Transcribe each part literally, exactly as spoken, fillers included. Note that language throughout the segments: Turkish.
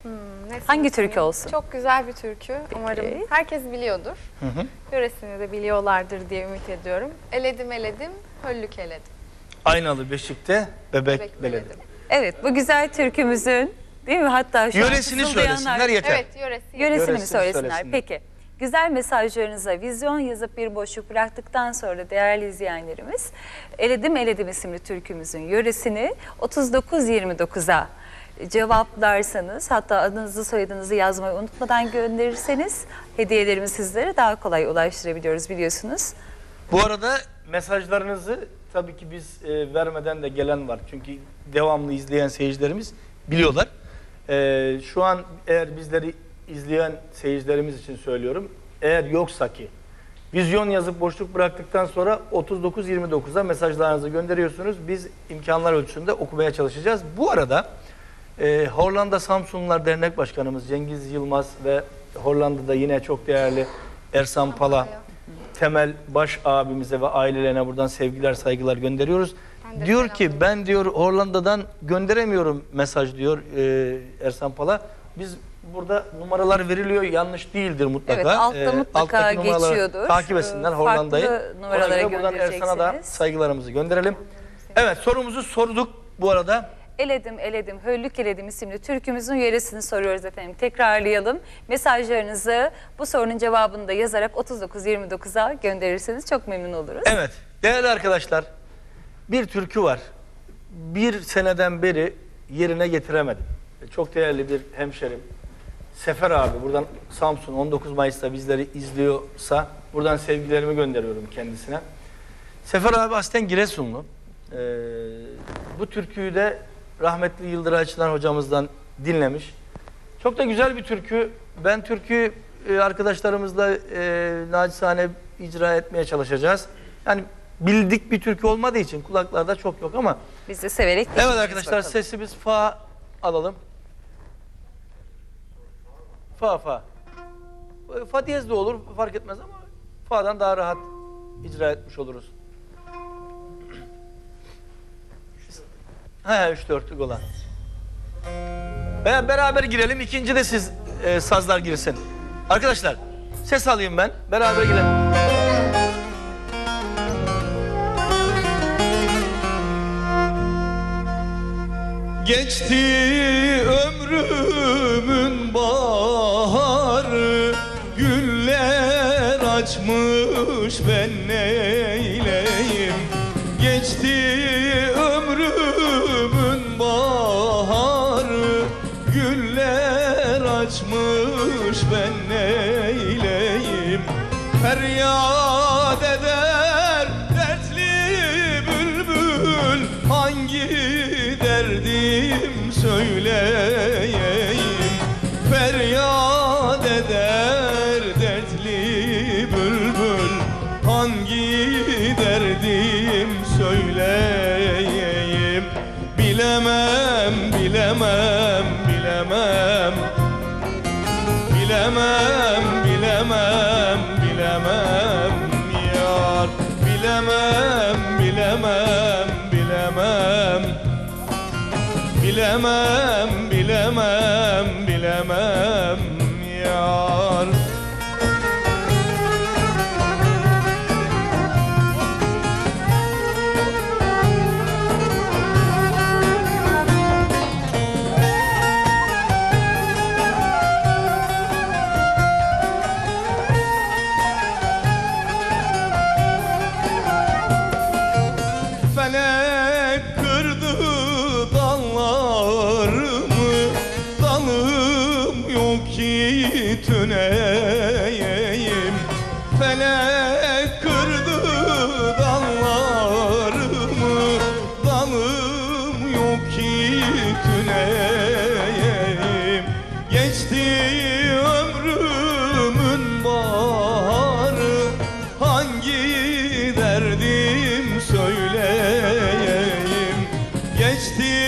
Hmm, Hangi türkü olsun? Çok güzel bir türkü. Peki. Umarım herkes biliyordur. Hı hı. Yöresini de biliyorlardır diye ümit ediyorum. Eledim eledim, höllük eledim. Aynalı beşikte bebek, Bebek beledim. beledim. Evet, bu güzel türkümüzün, değil mi? Hatta şu an Yöresini fısıldayanlar- söylesinler yeter. Evet, yöresi. Yöresini mi Yöresini söylesinler? söylesinler. Peki. Güzel mesajlarınıza vizyon yazıp bir boşluk bıraktıktan sonra değerli izleyenlerimiz Eledim Eledim isimli türkümüzün yöresini otuz dokuz yirmi dokuza cevaplarsanız, hatta adınızı soyadınızı yazmayı unutmadan gönderirseniz hediyelerimi sizlere daha kolay ulaştırabiliyoruz biliyorsunuz. Bu arada mesajlarınızı tabii ki biz e, vermeden de gelen var. Çünkü devamlı izleyen seyircilerimiz biliyorlar. E, şu an eğer bizleri izleyen seyircilerimiz için söylüyorum. Eğer yoksa ki vizyon yazıp boşluk bıraktıktan sonra otuz dokuz yirmi dokuza mesajlarınızı gönderiyorsunuz. Biz imkanlar ölçüsünde okumaya çalışacağız. Bu arada e, Hollanda Samsunlular Dernek Başkanımız Cengiz Yılmaz ve Hollanda'da yine çok değerli Ersan Pala, Temel Baş abimize ve ailelerine buradan sevgiler saygılar gönderiyoruz. Diyor ki ben diyor Hollanda'dan gönderemiyorum mesaj diyor e, Ersan Pala. Biz burada numaralar veriliyor, yanlış değildir mutlaka. Evet, altta Ee, mutlaka alttaki numaraları geçiyordur. Takip etsinler Farklı Hollanda'yı. numaralara Ona göre buradan Ersan'a da göndereceksiniz. saygılarımızı gönderelim. Evet, sorumuzu sorduk bu arada. Eledim Eledim Höllük Eledim isimli türkümüzün yöresini soruyoruz efendim. Tekrarlayalım. Mesajlarınızı bu sorunun cevabını da yazarak otuz dokuz yirmi dokuza gönderirseniz çok memnun oluruz. Evet, değerli arkadaşlar, bir türkü var. Bir seneden beri yerine getiremedim. Çok değerli bir hemşerim Sefer abi, buradan Samsun on dokuz Mayıs'ta bizleri izliyorsa buradan sevgilerimi gönderiyorum kendisine. Sefer abi aslen Giresunlu. Ee, bu türküyü de rahmetli Yıldıray Çınar hocamızdan dinlemiş. Çok da güzel bir türkü. Ben türküyü e, arkadaşlarımızla e, nacizane icra etmeye çalışacağız. Yani bildik bir türkü olmadığı için kulaklarda çok yok ama. Biz de severek Evet dinleyeceğiz arkadaşlar, bakalım. sesimiz fa alalım. Fa fa. Fa diyez de olur, fark etmez ama fa'dan daha rahat icra etmiş oluruz. He, üç dörtlük olan. Veya beraber girelim, ikinci de siz e, sazlar girsin. Arkadaşlar, ses alayım ben, beraber girelim. Geçti ömrümün baharı, güller açmış ben neyleyim. Geçti ömrümün baharı, güller açmış ben neyleyim. Feryat eder dertli bülbül, hangi derdim söyleyeyim. Feryat eder dertli bülbül, hangi derdim söyleyeyim. Bilemem, bilemem, bilemem. Bilemem, bilemem, bilemem yar. Bilemem, bilemem, bilemem. Bilemem, bilemem, bilemem yar. Felek kırdı dallarımı, dalım yok ki tüneyim. Felek kırdı dallarımı, dalım yok ki tüneyim. Geçti ömrümün baharı, hangi derdim söyleyeyim. Geçti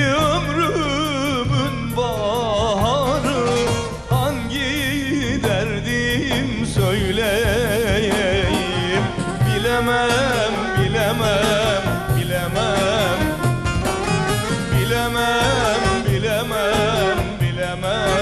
ömrümün baharı, hangi derdim söyleyeyim. Bilemem, bilemem, bilemem. Bilemem, bilemem, bilemem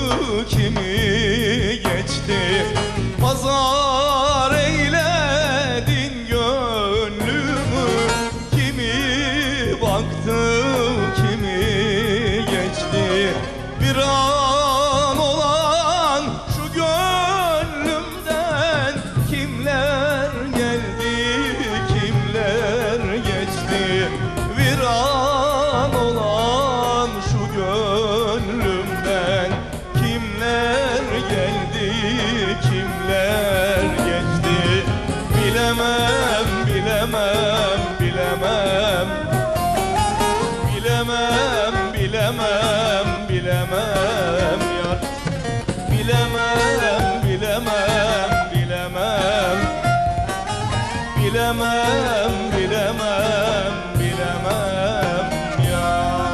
kimi geçti. Pazar eyledin gönlümü, kimi baktı kimi geçti. Bir an olan şu gönlümden kimler geldi kimler geçti. Bir an olan şu gönlümden kimler geldi kimler geçti. Bilemem bilemem bilemem bilemem bilemem bilemem yar. Bilemem bilemem bilemem bilemem bilemem bilemem yar.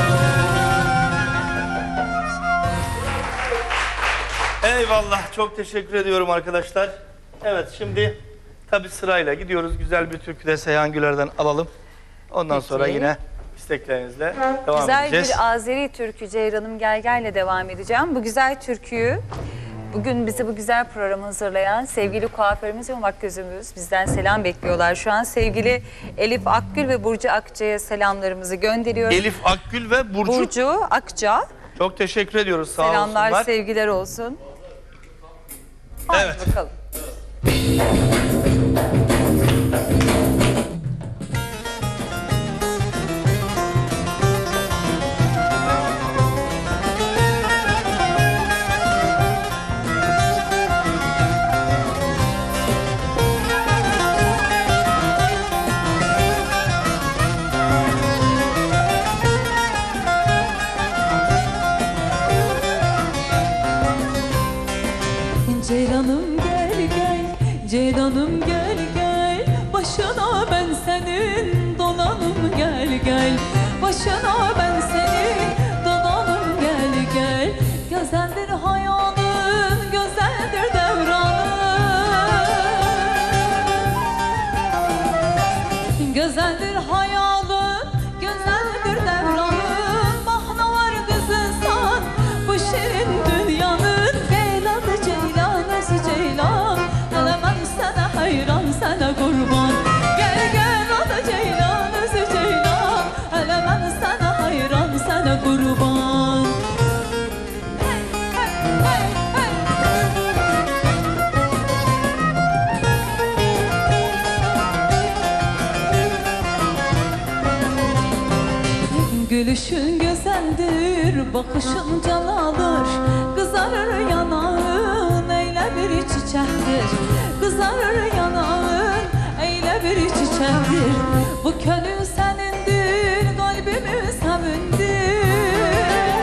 Eyvallah, çok teşekkür ediyorum arkadaşlar. Evet, şimdi tabi sırayla gidiyoruz. Güzel bir türkü de Seyhan Güler'den alalım. Ondan Peki. sonra yine isteklerinizle devam Güzel edeceğiz. bir Azeri türkü Ceyran'ım Gel Gel ile devam edeceğim. Bu güzel türküyü bugün bize bu güzel programı hazırlayan sevgili kuaförümüz ve makyözümüz bizden selam bekliyorlar. Şu an sevgili Elif Akgül ve Burcu Akça'ya selamlarımızı gönderiyoruz. Elif Akgül ve Burcu. Burcu Akça. Çok teşekkür ediyoruz, sağ Selamlar, olsunlar. sevgiler olsun. Hadi Evet. bakalım. Ceylanım gel gel, Ceylanım gel gel, başına ben senin donanım gel gel, başına ben senin donanım gel gel. Güzeldir hayalın, güzeldir devranın, güzeldir hayalın, güzeldir devranın. Mahna var kızınsan bu şirin dünyanın. Ceylan, hele ben sana hayran, sana kurban. Gel gel o da Ceylan, özü Ceylan, hele ben sana hayran, sana kurban. Hey, hey, hey, hey. Gülüşün güzeldir, bakışın can alır, kızarır yanağın, eyle bir çiçektir. Kızarır yanağın, eyle bir çiçektir. Bu könül senindir, kalbimi sevindir.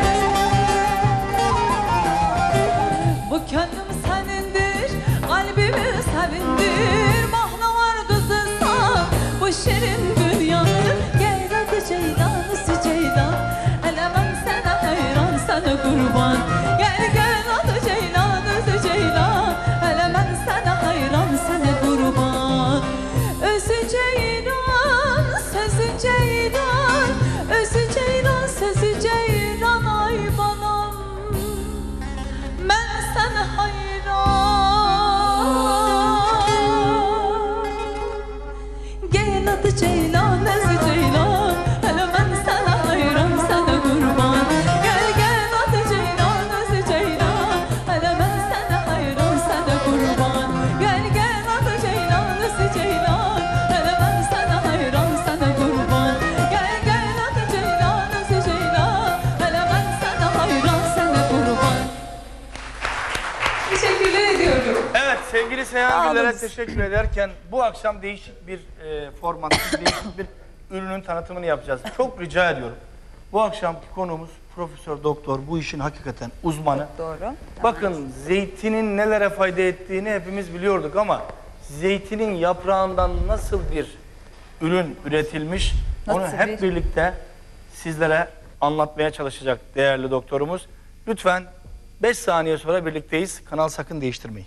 Bu könlüm senindir, kalbimi sevindir. Mahna var kızınsan bu şirin dünyanın. Gel hadi Ceylan, üstü Ceylan, hele ben sana hayran, sana kurban. Gel gel hadi Ceylan, üstü Ceylan, hele ben sana hayran, sana kurban. Özü Ceylan, sözü Ceylan, özü Ceylan, sözü Ceylan, ay banam. Ben sana hayran. Gel adı Ceylan, özü Ceylan, hele ben sana hayran, sana kurban. Gel gel adı Ceylan, özü Ceylan, hele ben sana hayran, sana kurban. Gel gel adı Ceylan, özü Ceylan, hele ben sana hayran, sana kurban. Gel gel adı Ceylan, özü Ceylan, hele ben sana hayran, sana kurban. Teşekkürler ediyorum. Evet, sevgili Seyhan Sağ Güller'e olun. teşekkür ederken bu akşam değişik bir e, format, değişik bir ürünün tanıtımını yapacağız. Çok rica ediyorum. Bu akşamki konuğumuz Profesör Doktor, bu işin hakikaten uzmanı. Doğru. Bakın, zeytinin nelere fayda ettiğini hepimiz biliyorduk ama zeytinin yaprağından nasıl bir ürün üretilmiş, onu Nasıl hep bir- birlikte sizlere anlatmaya çalışacak değerli doktorumuz. Lütfen beş saniye sonra birlikteyiz. Kanal sakın değiştirmeyin.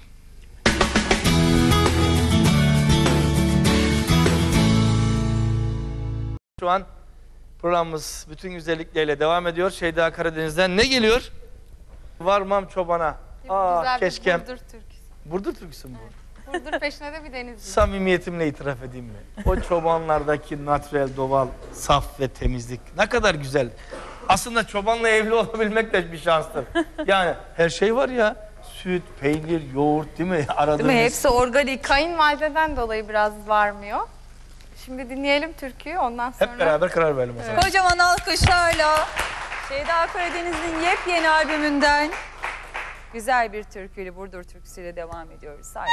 Şu an programımız bütün güzellikleriyle devam ediyor. Şeyda Karadeniz'den ne geliyor? Varmam çobana. Gibi Aa güzel keşkem. bir Burdur türküsü. Burdur türküsü mü bu? Burdur peşine de bir Denizli. Samimiyetimle itiraf edeyim mi? O çobanlardaki natürel, doğal, saf ve temizlik ne kadar güzel. Aslında çobanla evli olabilmek de bir şanstır. Yani her şey var ya. Süt, peynir, yoğurt değil mi? Aradığımız. Değil mi? Hepsi organik. Kayınvalideden dolayı biraz varmıyor. Şimdi dinleyelim türküyü, ondan sonra... Hep beraber karar verelim o zaman. Kocaman alkışlarla Şeyda Karadeniz'in yepyeni albümünden güzel bir türküyle, Burdur türküsüyle devam ediyoruz. Haydi.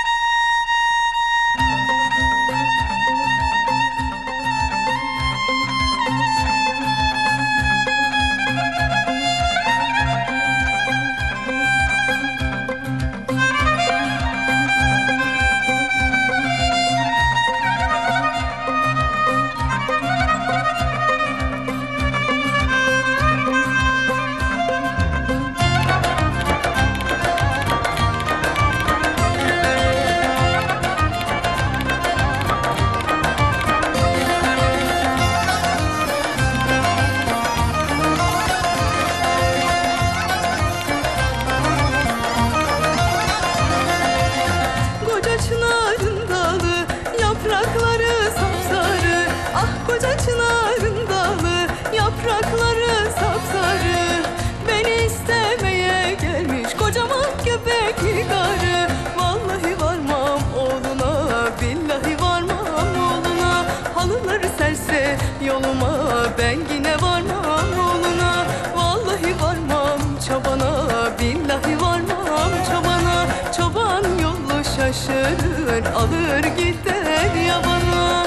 Koca çınarın dalı, yaprakları sapsarı. Ah koca çınarın dalı, yaprakları sapsarı. Beni istemeye gelmiş kocaman göbekli karı. Vallahi varmam oğluna, billahi varmam oğluna. Halıları serse yoluma, ben yine varmam oğluna. Vallahi varmam çobana, billahi varmam çobana. Çoban yolu şaşırır, alır gider yabana.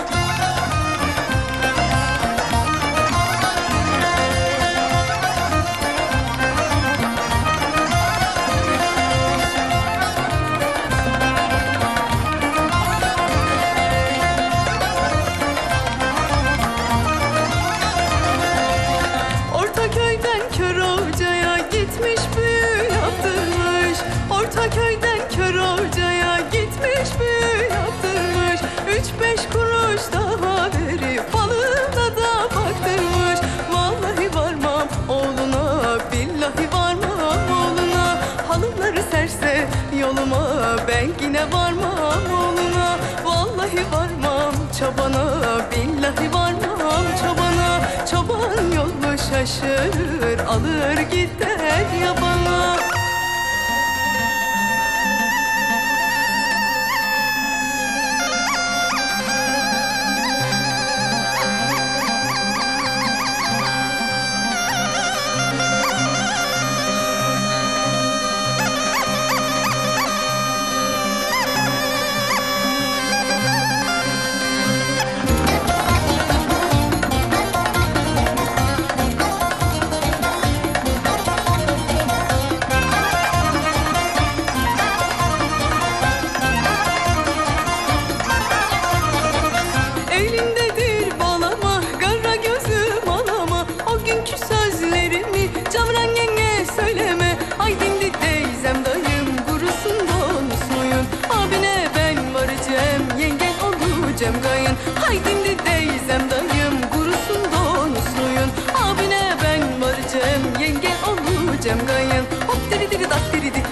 Ortaköy'den Köroca'ya gitmiş büyü yaptırmış. Ortaköy'den Köroca'ya gitmiş büyü yaptırmış. Üç beş kuruş daha verip falına da baktırmış. Vallahi varmam oğluna, billahi varmam oğluna. Halıları serse yoluma, ben yine varmam oğluna. Vallahi varmam çobana, billahi varmam çobana. Çoban yolu şaşırır, alır gider yabana. Elindedir balama, kara gözüm alama. O günkü sözlerimi Camran yenge söyleme. Ay dindi teyzem dayım, kurusun donus muyun? Abine ben varacağım, yengen olacağım kayın. Ay dindi teyzem dayım, kurusun donus muyun? Abine ben varacağım, yengen olacağım kayın. Hop diri diri dak diri diri.